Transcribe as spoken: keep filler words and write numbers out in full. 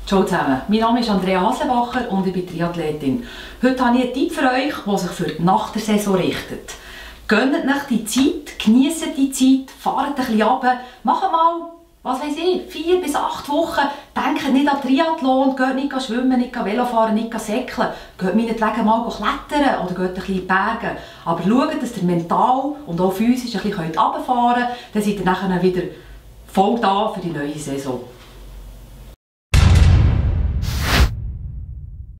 Ciao zusammen, mein Name ist Andrea Hasenbacher und ich bin Triathletin. Heute habe ich einen Tipp für euch, der sich für die nach der Saison richtet. Gönnt euch die Zeit, genießt die Zeit, fahrt ein bisschen runter, macht mal, was weiß ich, vier bis acht Wochen. Denkt nicht an Triathlon, geht nicht schwimmen, nicht Velofahren, nicht säckeln. Geht meinetwegen mal klettern oder geht ein bisschen in die Berge. Aber schaut, dass ihr mental und auch physisch ein bisschen runterfahren könnt, dann seid ihr nachher wieder voll da für die neue Saison.